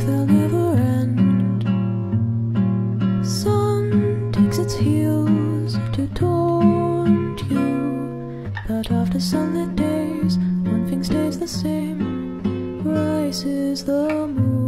if they'll never end. Sun takes its heels to taunt you, but after sunlit days, one thing stays the same. Rises the moon.